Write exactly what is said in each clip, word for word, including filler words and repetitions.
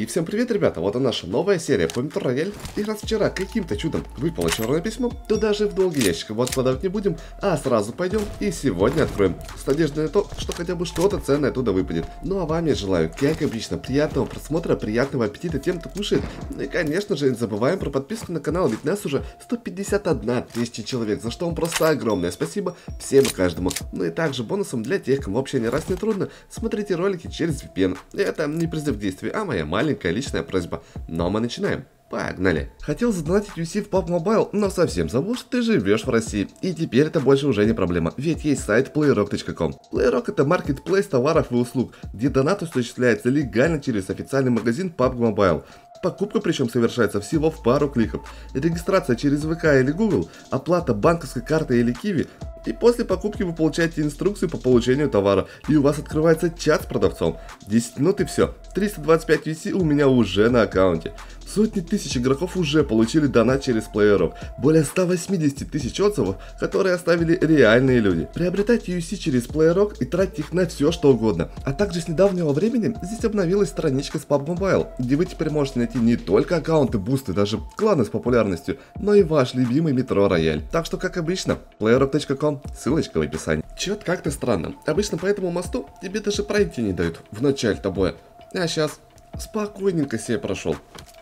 всем привет, ребята, вот и наша новая серия по Metro Royale. И раз вчера каким-то чудом выпало черное письмо, то даже в долгий ящик его откладывать не будем, а сразу пойдем и сегодня откроем, с надеждой на то, что хотя бы что-то ценное оттуда выпадет. Ну а вам я желаю, как обычно, приятного просмотра, приятного аппетита тем, кто кушает. Ну и конечно же не забываем про подписку на канал, ведь нас уже сто пятьдесят одна тысяча человек, за что вам просто огромное спасибо всем и каждому. Ну и также бонусом для тех, кому вообще ни раз не трудно, смотрите ролики через ви пи эн. Это не призыв к действию, а моя маленькая личная просьба. Но мы начинаем. Погнали. Хотел задонатить ю си в пабг Mobile, но совсем забыл, что ты живешь в России. И теперь это больше уже не проблема, ведь есть сайт плейрок точка ком. Плейрок это маркетплейс товаров и услуг, где донат осуществляется легально через официальный магазин пабг Mobile. Покупка причем совершается всего в пару кликов. Регистрация через вэ ка или Google, оплата банковской картой или Kiwi. И после покупки вы получаете инструкцию по получению товара, и у вас открывается чат с продавцом. десять минут и все. триста двадцать пять ю си у меня уже на аккаунте. Сотни тысяч игроков уже получили донат через плееров. Более ста восьмидесяти тысяч отзывов, которые оставили реальные люди. Приобретайте ю си через плеерок и тратьте их на все что угодно. А также с недавнего времени здесь обновилась страничка с пабг Mobile, где вы теперь можете найти не только аккаунты, бусты, даже кланы с популярностью, но и ваш любимый Metro Royale. Так что, как обычно, плейрок точка ком, ссылочка в описании. Чё-то как-то странно. Обычно по этому мосту тебе даже пройти не дают в начале-то боя. А сейчас спокойненько себе прошел.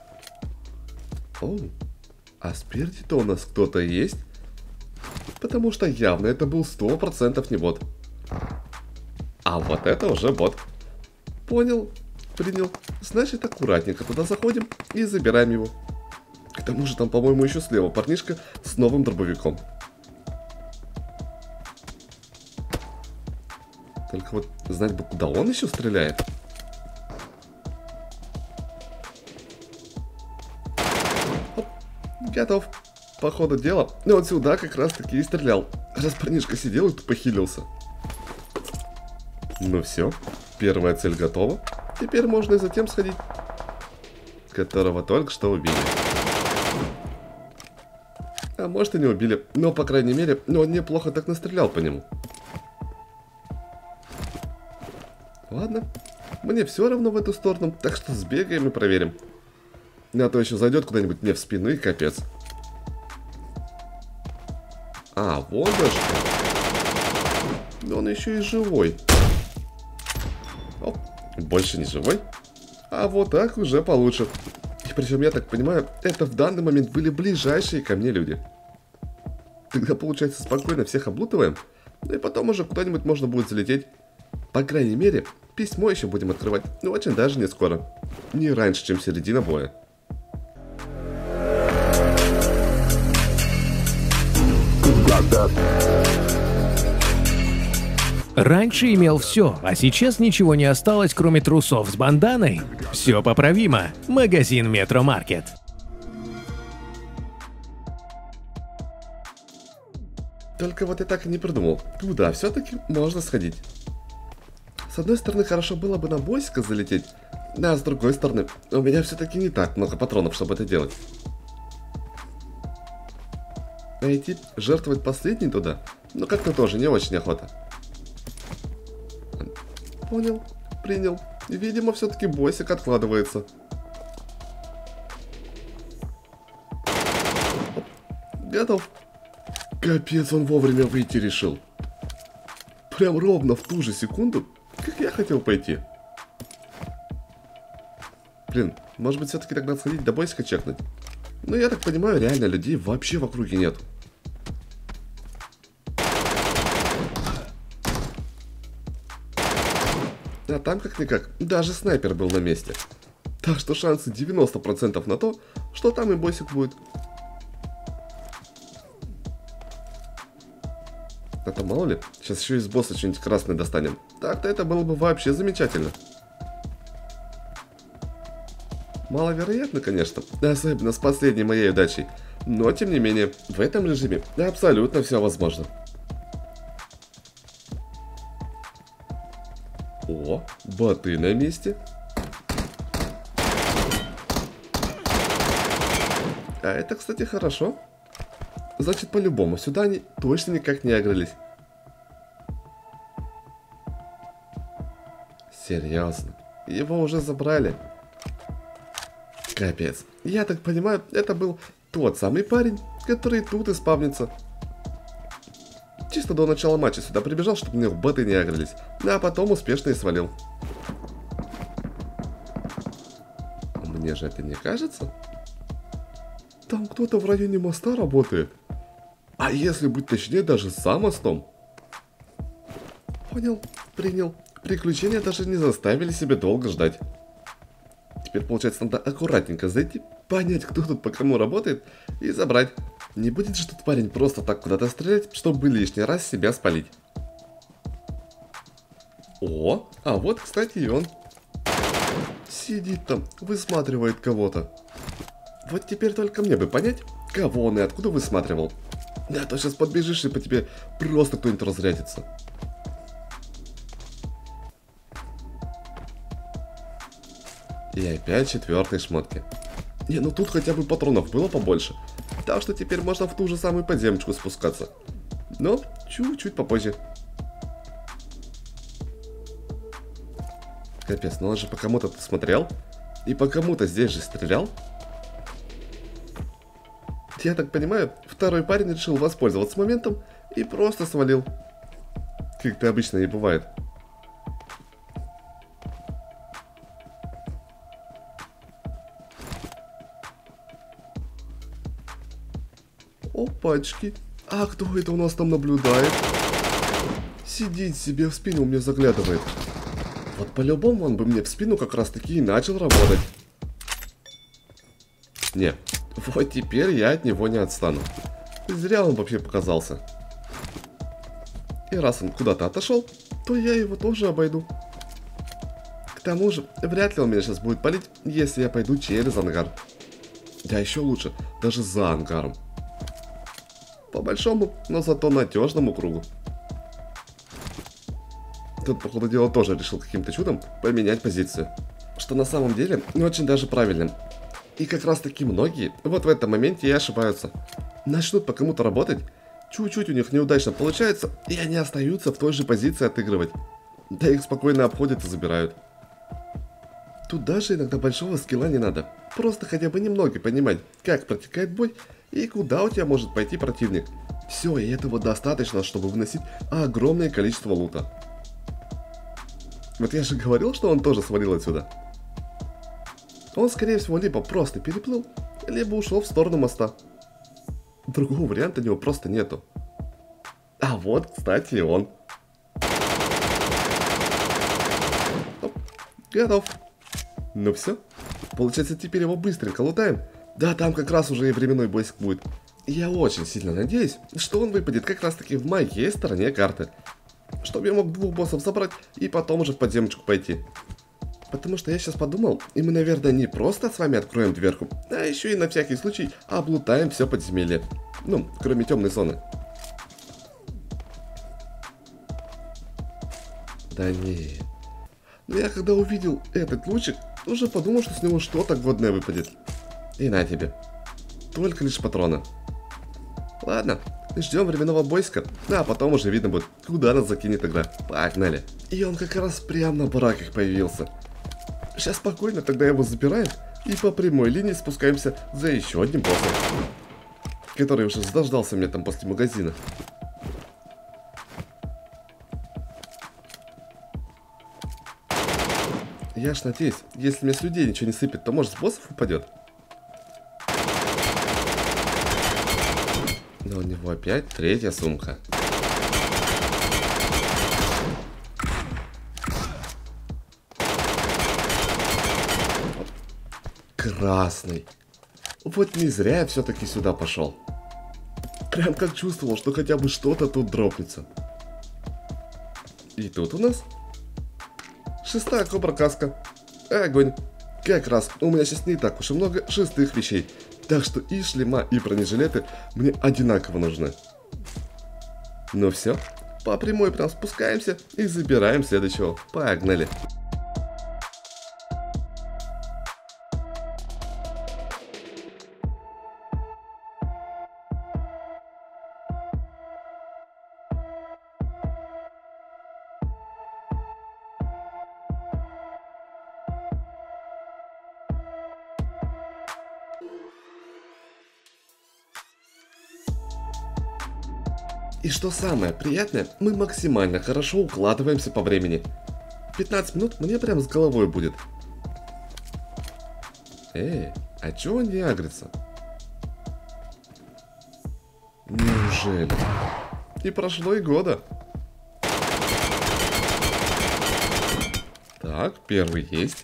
Оу, а спереди-то у нас кто-то есть? Потому что явно это был сто процентов не бот. А вот это уже бот. Понял, принял. Значит, аккуратненько туда заходим и забираем его. К тому же там, по-моему, еще слева парнишка с новым дробовиком. Только вот знать бы, куда он еще стреляет. Готов. По ходу дела, ну вот сюда как раз таки и стрелял. Раз парнишка сидел и тупо хилился. Ну все, первая цель готова. Теперь можно и за тем сходить, которого только что убили. А может и не убили, но по крайней мере, ну, он неплохо так настрелял по нему. Ладно, мне все равно в эту сторону, так что сбегаем и проверим. А то еще зайдет куда-нибудь мне в спину и капец. А, вот даже. Он еще и живой. Оп, больше не живой. А вот так уже получше. И причем, я так понимаю, это в данный момент были ближайшие ко мне люди. Тогда, получается, спокойно всех облутываем. Ну и потом уже куда-нибудь можно будет залететь. По крайней мере, письмо еще будем открывать. Ну, очень даже не скоро. Не раньше, чем середина боя. Раньше имел все, а сейчас ничего не осталось, кроме трусов с банданой. Все поправимо. Магазин Metro Market. Только вот я так и не придумал, куда все-таки можно сходить. С одной стороны, хорошо было бы на бойсика залететь, а с другой стороны, у меня все-таки не так много патронов, чтобы это делать. А идти жертвовать последний туда, ну как-то тоже не очень охота. Понял, принял. Видимо, все-таки бойсик откладывается. Оп, готов. Капец, он вовремя выйти решил. Прям ровно в ту же секунду, как я хотел пойти. Блин, может быть, все-таки тогда сходить до бойсика чекнуть. Но я так понимаю, реально людей вообще в округе нет. А там как-никак, даже снайпер был на месте. Так что шансы девяносто процентов на то, что там и бойсик будет. А то мало ли, сейчас еще из босса что-нибудь красное достанем. Так-то это было бы вообще замечательно. Маловероятно, конечно, особенно с последней моей удачей. Но, тем не менее, в этом режиме абсолютно все возможно. О, боты на месте. А это, кстати, хорошо. Значит, по-любому, сюда они точно никак не агрелись. Серьезно, его уже забрали. Капец. Я так понимаю, это был тот самый парень, который тут и спавнится. Чисто до начала матча сюда прибежал, чтобы мне в боты не агрились. А потом успешно и свалил. Мне же это не кажется? Там кто-то в районе моста работает. А если быть точнее, даже за мостом. Понял, принял. Приключения даже не заставили себя долго ждать. Теперь, получается, надо аккуратненько зайти, понять, кто тут по кому работает, и забрать. Не будет же тут парень просто так куда-то стрелять, чтобы лишний раз себя спалить. О, а вот, кстати, и он. Сидит там, высматривает кого-то. Вот теперь только мне бы понять, кого он и откуда высматривал. А то сейчас подбежишь и по тебе просто кто-нибудь разрядится. И опять четвертые шмотки. Не, ну тут хотя бы патронов было побольше. Так что теперь можно в ту же самую подземочку спускаться. Но чуть-чуть попозже. Капец, ну он же по кому-то тут смотрел. И по кому-то здесь же стрелял. Я так понимаю, второй парень решил воспользоваться моментом и просто свалил. Как это обычно и бывает. Опачки. А кто это у нас там наблюдает? Сидит себе в спину мне заглядывает. Вот по-любому он бы мне в спину как раз таки и начал работать. Не, вот теперь я от него не отстану. Зря он вообще показался. И раз он куда-то отошел, то я его тоже обойду. К тому же, вряд ли он меня сейчас будет палить, если я пойду через ангар. Да еще лучше, даже за ангаром. По большому, но зато надежному кругу. Тут, походу дела, тоже решил каким-то чудом поменять позицию. Что на самом деле очень даже правильно. И как раз таки многие вот в этом моменте и ошибаются. Начнут по кому-то работать, чуть-чуть у них неудачно получается, и они остаются в той же позиции отыгрывать. Да их спокойно обходят и забирают. Тут даже иногда большого скилла не надо. Просто хотя бы немного понимать, как протекает бой и куда у тебя может пойти противник. Все, и этого достаточно, чтобы выносить огромное количество лута. Вот я же говорил, что он тоже свалил отсюда. Он, скорее всего, либо просто переплыл, либо ушел в сторону моста. Другого варианта у него просто нету. А вот, кстати, и он. Оп, готов. Ну все. Получается, теперь его быстренько лутаем. Да, там как раз уже и временной бойск будет. Я очень сильно надеюсь, что он выпадет как раз таки в моей стороне карты. Чтобы я мог двух боссов забрать и потом уже в подземочку пойти. Потому что я сейчас подумал, и мы, наверное, не просто с вами откроем дверку, а еще и на всякий случай облутаем все подземелье. Ну, кроме темной зоны. Да не. Но я когда увидел этот лучик, уже подумал, что с него что-то годное выпадет. И на тебе. Только лишь патроны. Ладно, ждем временного бойска, а потом уже видно будет, куда нас закинет игра. Погнали. И он как раз прямо на бараках появился. Сейчас спокойно тогда его забираем и по прямой линии спускаемся за еще одним боссом, который уже дождался меня там после магазина. Я ж надеюсь, если мне с людей ничего не сыпет, то может с боссов упадет. Но у него опять третья сумка. Красный. Вот не зря я все-таки сюда пошел. Прям как чувствовал, что хотя бы что-то тут дропнется. И тут у нас шестая кобра каска. Огонь. Как раз у меня сейчас не так уж и много шестых вещей. Так что и шлема, и бронежилеты мне одинаково нужны. Ну все, по прямой прям спускаемся и забираем следующего. Погнали. И что самое приятное, мы максимально хорошо укладываемся по времени. пятнадцать минут мне прям с головой будет. Эй, а чё он не агрится? Неужели? Не прошло и года. Так, первый есть.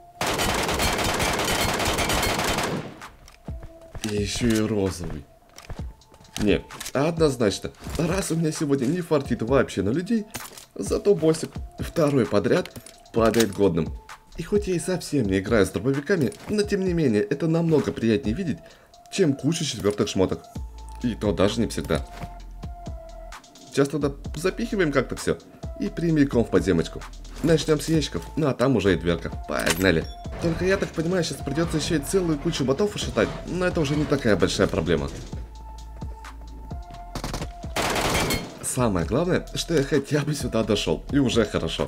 И еще и розовый. Не, однозначно, раз у меня сегодня не фартит вообще на людей, зато боссик второй подряд падает годным. И хоть я и совсем не играю с дробовиками, но тем не менее это намного приятнее видеть, чем кучу четвертых шмоток. И то даже не всегда. Сейчас тогда запихиваем как-то все и прямиком в подземочку. Начнем с ящиков, ну а там уже и дверка. Погнали. Только я так понимаю, сейчас придется еще и целую кучу ботов ушатать, но это уже не такая большая проблема. Самое главное, что я хотя бы сюда дошел, и уже хорошо.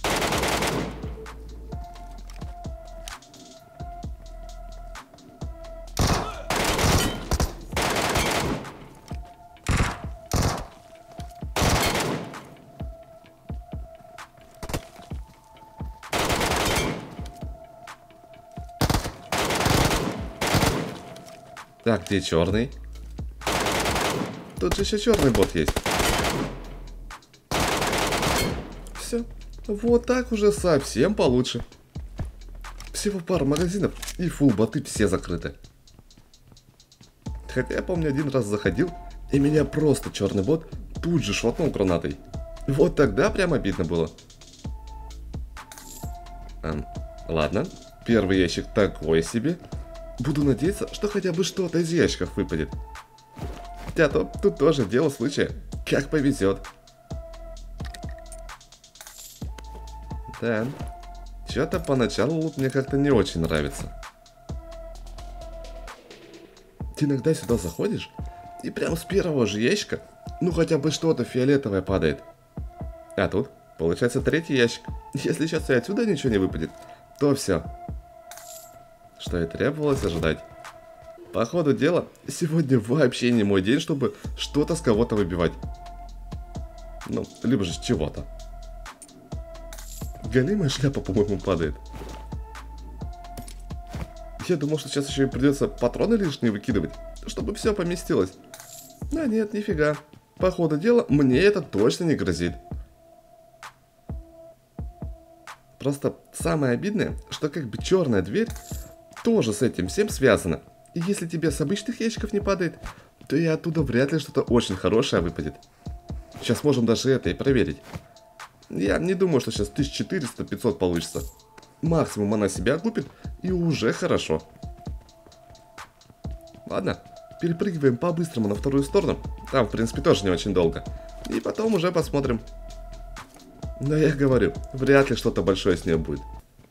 Так, где черный? Тут же еще черный бот есть. Все. Вот так уже совсем получше. Всего пару магазинов и фулл боты все закрыты. Хотя я помню, один раз заходил, и меня просто черный бот тут же шватнул гранатой. Вот тогда прям обидно было. А, ладно, первый ящик такой себе. Буду надеяться, что хотя бы что-то из ящиков выпадет. Хотя то, тут тоже дело случая. Как повезет. Да. Что-то поначалу лут мне как-то не очень нравится. Ты иногда сюда заходишь, и прям с первого же ящика, ну хотя бы что-то фиолетовое падает. А тут, получается, третий ящик. Если сейчас и отсюда ничего не выпадет, то все. Что и требовалось ожидать. По ходу дела, сегодня вообще не мой день, чтобы что-то с кого-то выбивать. Ну, либо же с чего-то. Голимая шляпа, по-моему, падает. Я думал, что сейчас еще и придется патроны лишние выкидывать, чтобы все поместилось. А нет, нифига. По ходу дела, мне это точно не грозит. Просто самое обидное, что как бы черная дверь тоже с этим всем связано. И если тебе с обычных ящиков не падает, то и оттуда вряд ли что-то очень хорошее выпадет. Сейчас можем даже это и проверить. Я не думаю, что сейчас тысяча четыреста — пятьсот получится. Максимум она себя окупит, и уже хорошо. Ладно, перепрыгиваем по-быстрому на вторую сторону. Там, в принципе, тоже не очень долго. И потом уже посмотрим. Но я говорю, вряд ли что-то большое с ней будет.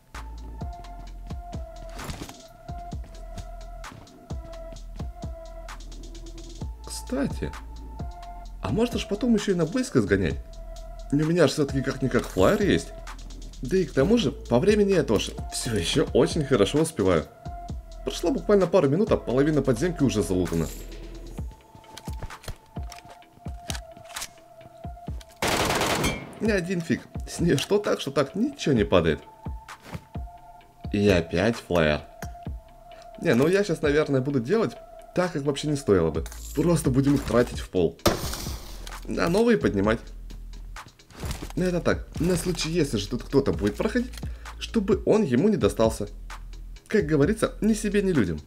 Кстати, а можно ж потом еще и на близко сгонять? У меня же все-таки как-никак флайер есть. Да и к тому же, по времени я тоже все еще очень хорошо успеваю. Прошло буквально пару минут, а половина подземки уже залутана. Ни один фиг. С нее что так, что так, ничего не падает. И опять флайер. Не, ну я сейчас, наверное, буду делать так, как вообще не стоило бы. Просто будем их тратить в пол. А новые поднимать. Это так, на случай, если же тут кто-то будет проходить, чтобы он ему не достался. Как говорится, ни себе, ни людям.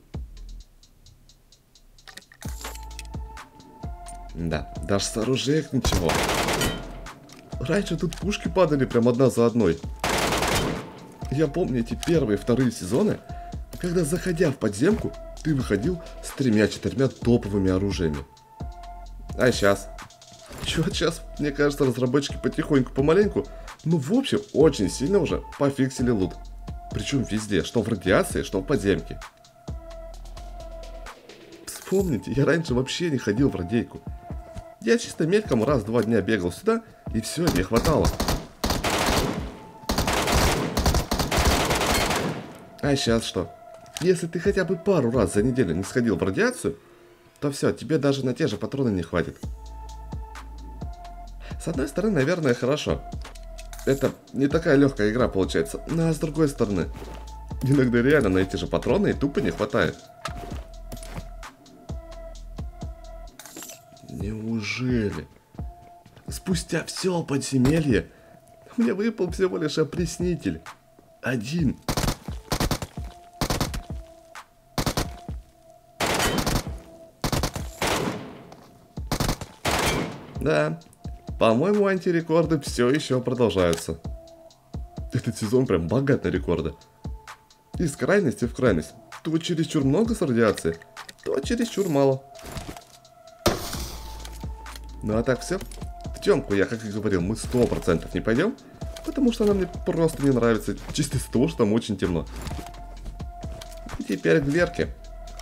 Да, даже с оружием ничего. Раньше тут пушки падали прям одна за одной. Я помню эти первые и вторые сезоны, когда, заходя в подземку, ты выходил с тремя-четырьмя топовыми оружиями. А сейчас? Чё сейчас, мне кажется, разработчики потихоньку, помаленьку, ну в общем, очень сильно уже пофиксили лут. Причем везде, что в радиации, что в подземке. Вспомните, я раньше вообще не ходил в радейку. Я чисто мельком раз в два дня бегал сюда, и все, мне хватало. А сейчас что? Если ты хотя бы пару раз за неделю не сходил в радиацию, то все, тебе даже на те же патроны не хватит. С одной стороны, наверное, хорошо. Это не такая легкая игра получается. Ну а с другой стороны, иногда реально на эти же патроны и тупо не хватает. Неужели? Спустя все подземелье мне выпал всего лишь опреснитель. Один. Да, по-моему, антирекорды все еще продолжаются. Этот сезон прям богат на рекорды. Из крайности в крайность. То чересчур много с радиацией, то чересчур мало. Ну а так все. В темку я, как и говорил, мы сто процентов не пойдем, потому что она мне просто не нравится, чисто из-за того, что там очень темно. И теперь к дверке.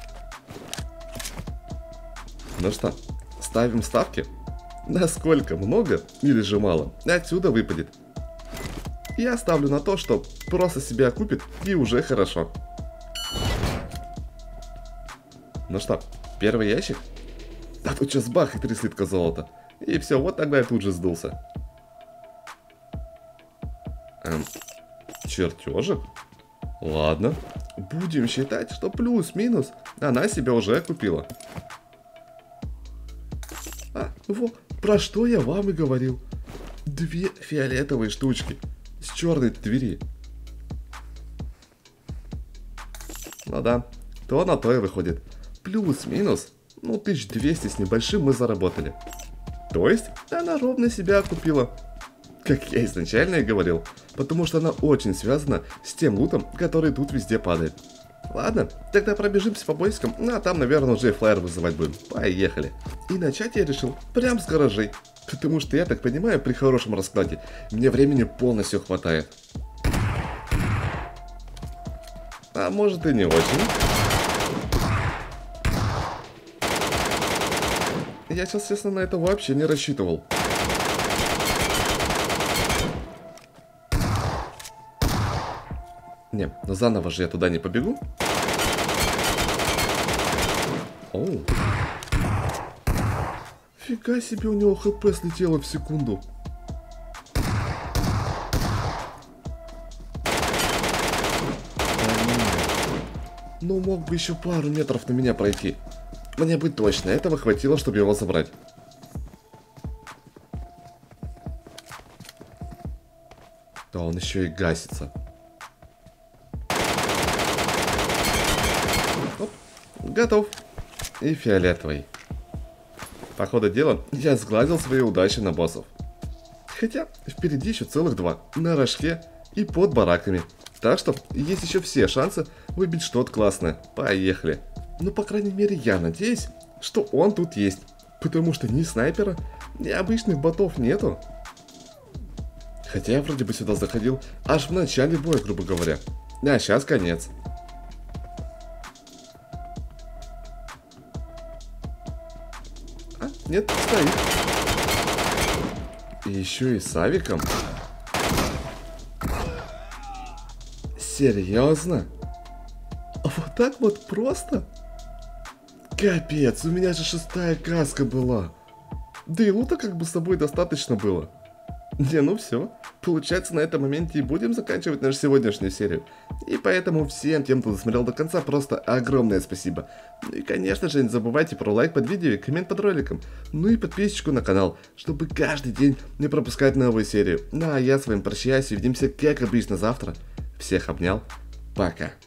Ну что, ставим ставки? Насколько много или же мало отсюда выпадет? Я ставлю на то, что просто себя купит и уже хорошо. Ну что, первый ящик? А тут сейчас бах и три слитка золота. И все, вот тогда я тут же сдулся. Эм, чертежик? Ладно. Будем считать, что плюс-минус она себя уже купила. А, вот, про что я вам и говорил. Две фиолетовые штучки с черной двери. Ну да, то на то и выходит. Плюс-минус, ну тысяч двести с небольшим мы заработали. То есть она ровно себя окупила. Как я изначально и говорил. Потому что она очень связана с тем лутом, который тут везде падает. Ладно, тогда пробежимся по поискам, ну а там, наверное, уже и флайер вызывать будем. Поехали. И начать я решил прям с гаражей. Потому что, я так понимаю, при хорошем раскладе мне времени полностью хватает. А может и не очень. Я сейчас, честно, на это вообще не рассчитывал. Не, ну заново же я туда не побегу. Оу. Фига себе, у него хп слетело в секунду. Ну мог бы еще пару метров на меня пройти. Мне бы точно этого хватило, чтобы его забрать. Да он еще и гасится. Оп, готов. И фиолетовый. По ходу дела я сгладил свои удачи на боссов. Хотя впереди еще целых два. На рожке и под бараками. Так что есть еще все шансы выбить что-то классное. Поехали. Ну, по крайней мере, я надеюсь, что он тут есть. Потому что ни снайпера, ни обычных ботов нету. Хотя я вроде бы сюда заходил аж в начале боя, грубо говоря. А сейчас конец. А, нет, стоит. И еще и с авиком. Серьезно? Вот так вот просто? Капец, у меня же шестая каска была. Да и лута как бы с собой достаточно было. Не, ну все. Получается, на этом моменте и будем заканчивать нашу сегодняшнюю серию. И поэтому всем тем, кто досмотрел до конца, просто огромное спасибо. Ну и конечно же, не забывайте про лайк под видео и коммент под роликом. Ну и подписочку на канал, чтобы каждый день не пропускать новую серию. Ну а я с вами прощаюсь и увидимся как обычно завтра. Всех обнял. Пока.